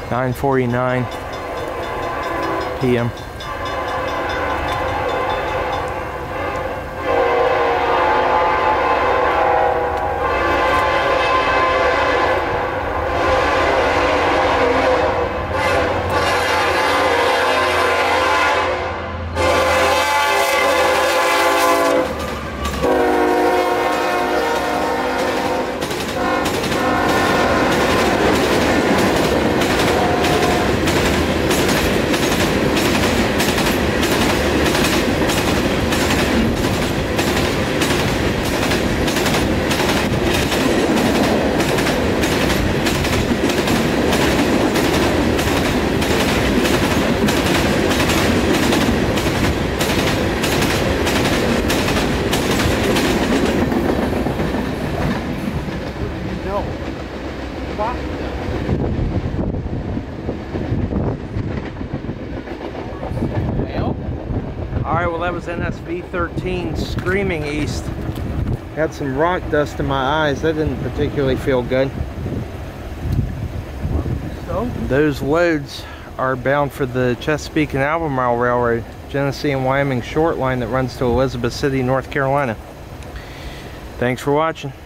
9:49 p.m. Alright, well that was NS V13 screaming east. Had some rock dust in my eyes. That didn't particularly feel good. So, those loads are bound for the Chesapeake and Albemarle Railroad, Genesee and Wyoming short line that runs to Elizabeth City, North Carolina. Thanks for watching.